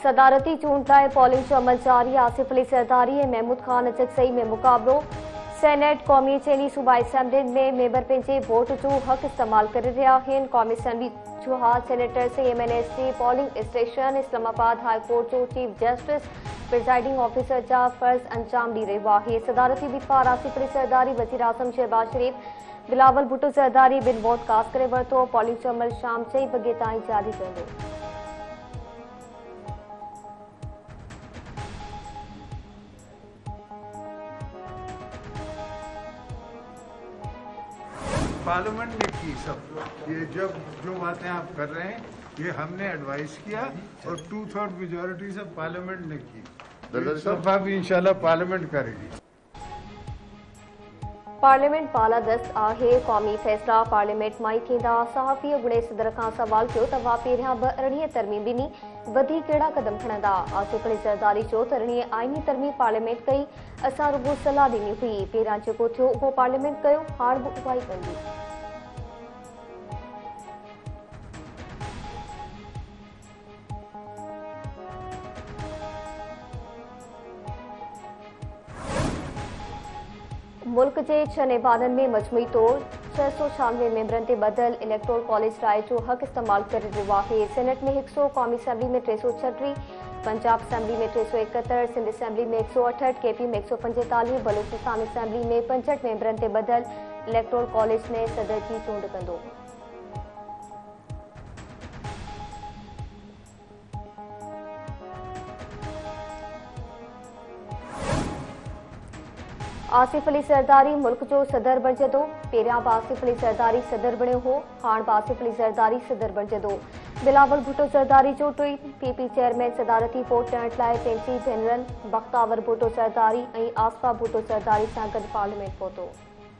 सदारती चूंड लाइ पोलिंग जो अमल जारी। आसिफ अली ज़रदारी ऐं महमूद खान अचकसई में मुक़ाबलो। सेनेट क़ौमी चइनी सूबाई असेंबली में मेंबर पंहिंजे वोट जो हक़ इस्तेमाल करे रहिया आहिनि। क़ौमी असेंबली जोहार सेनेटर्स ऐं MNS जे polling station Islamabad high court जो चीफ जस्टिस प्रिजाइडिंग ऑफिसर जा फर्ज़ अंजाम ॾेई रहियो आहे। सदारती उम्मीदवार आसिफ अली ज़रदारी वज़ीर आज़म शहबाज शरीफ बिलावल भुट्टो ज़रदारी ॿिनि वोट कास्ट करे वरितो। पोलिंग जो अमल शाम 6 वॻे ताईं जारी रहंदो। पार्लियामेंट ने की सब ये जो बातें आप कर रहे हैं ये हमने एडवाइस किया और 2/3 मेजोरिटी से पार्लियामेंट ने की। इस दफा भी इंशाल्लाह पार्लियामेंट करेगी। पार्लियामेंट बालादस्त आहे। क़ौमी फ़ैसिला पार्लियामेंट मां ई थींदा। सहाफ़ी गुणे सदर खां सवाल कयो तव्हां पहिरियां बि अरिड़हीं तरमीम ॾिनी, वधीक कहिड़ा क़दम खणंदा? आसिफ अली ज़रदारी चयो त अरिड़हीं आइनी तरमीम पार्लियामेंट कई, असां रुॻो सलाह ॾिनी हुई। पहिरियां जेको थियो उहो पार्लियामेंट कयो, हाणे बि उहा ई कंदी। मुल्क के 6 नेबाननि में मजमूई तौर 696 मेंबरनि ते बदल इलेक्टोरल कॉलेज राय जो हक़ इस्तेमाल करे रहियो आहे। सेनेट में 100, क़ौमी असेंबली में 336, पंजाब असेंबली में 371, सिंध असेंबली में 168, KP में 145, बलूचिस्तान असेंबली में 65 मेंबरनि ते बदल इलेक्टोरल कॉलेज ने सदर जी चूंड कंदो। आसिफ अली ज़रदारी मुल्क जो सदर बणिजंदो। पहिरियां बि आसिफ अली ज़रदारी सदर बणियो हो, हाणे बि आसिफ अली ज़रदारी सदर बणिजंदो। बिलावल भुट्टो ज़रदारी जो ट्वीट। PP चेयरमैन सदारती वोट ॾियण लाइ पंहिंजी भेनरनि बख़्तावर भुट्टो ज़रदारी ऐं आसफा भुट्टो ज़रदारी सां गॾु पार्लियामेंट पहुतो।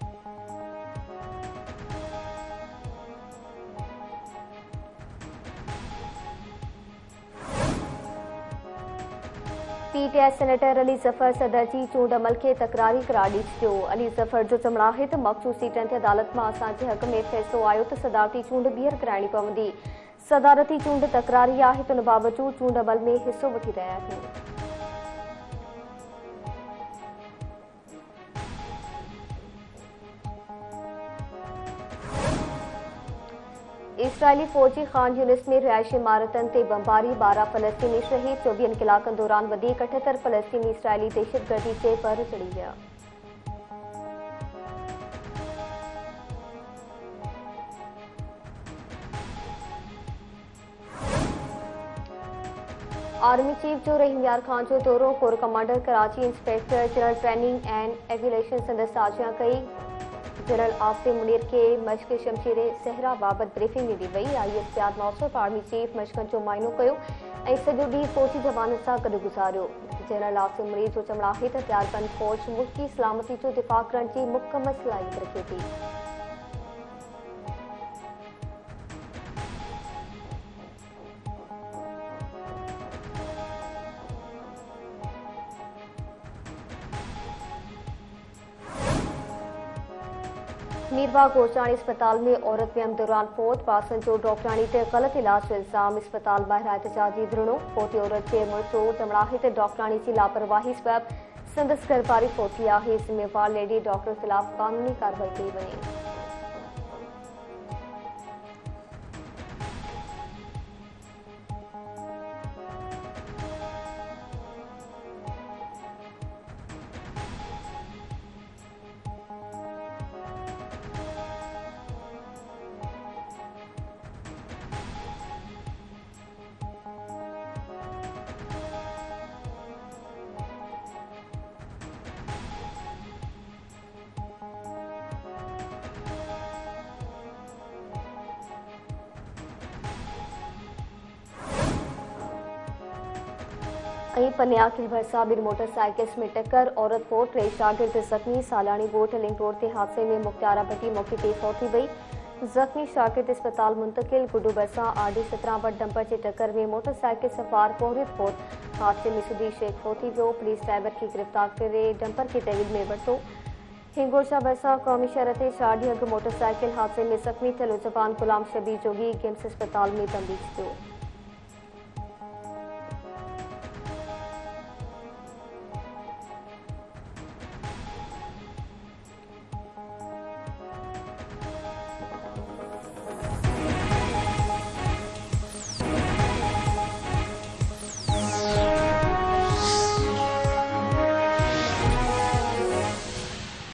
PTI सेनेटर अली ज़फ़र सदर जी चूंड अमल खे तकरारी करार ॾेई छॾियो। अली ज़फ़र जो चवणु आहे त मख़सूस सीटनि ते अदालत मां असांजे हक़ में फ़ैसिलो आयो त सदारती चूंड ॿीहर कराइणी पवंदी। सदारती चूंड तकरारी आहे त उन बावजूदि चूंड अमल में हिसो वठी रहिया आहिनि। इसराइली फ़ौजी ख़ान यूनिस में रिहायशी इमारतनि ते बमबारी। 12 फ़लस्तीनी शहीद। 24 कलाकनि दौरान वधीक 78 फ़लस्तीनी इसराइली दहशतगर्दी जे पर चढ़ी विया। आर्मी चीफ जो रहीम यार खान जो दौरो। Core commander Karachi inspector general training and aviation संदसि ताजिया कई। जनरल आसिम मुनीर के मश्क शमशीर सहरा बाबत ब्रीफिंग ॾिनी वई। IAS प्याद मौसूफ़ आर्मी चीफ मश्कनि जो मुआइनो कयो ऐं सॼो ॾींहुं फ़ौजी जवाननि सां गॾु गुज़ारियो। जनरल आसिम मुनीर जो चवणु आहे त प्यारबंद फ़ौज मुल्की सलामती जो दिफ़ा करण जी मुकमल सलाहियत रखे थी। मीरबाग गोचाणी अस्पताल में औरत वियम दौरान फौत। बासन जो डॉक्टरानी ते गलत इलाज जो इल्ज़ाम। अस्पताल ॿाहिरां एहतजाजी धरणो। फौती औरत जे मुड़िस जो चवणु आहे त डॉक्टरानी जी लापरवाही सबबि संदसि घरवारी फौती आहे। ज़िम्मेवार लेडी डॉक्टर ख़िलाफ़ कानूनी कार्रवाई कई वञे। पन्या के भरसा बिन मोटरसाइकिल्स में टक्कर। औरत को 3 शागिर्द जख्मी। सालानी ॻोठ लिंक रोड ते हादसे में मुख्तारा भट्टी मौके ते फौती वई। जख्मी शागिर्द अस्पताल मुंतकिल। गुड्डू भरसा RD 17 वटि डंपर जे टक्कर में मोटरसाइकिल सवार पोहरियत फौत। हादसे में सुधी शेख फौती वियो। पुलिस ड्राइवर खे गिरफ़्तार करे डंपर खे तहवील में वरितो। हिंगोरशा भरसा क़ौमी शहर ते 4 ॾींहं अॻु मोटरसाइकिल हादसे में ज़ख्मी थियल जवान गुलाम शबीर जोगी किम्स अस्पताल में दम ॾेई छॾियो।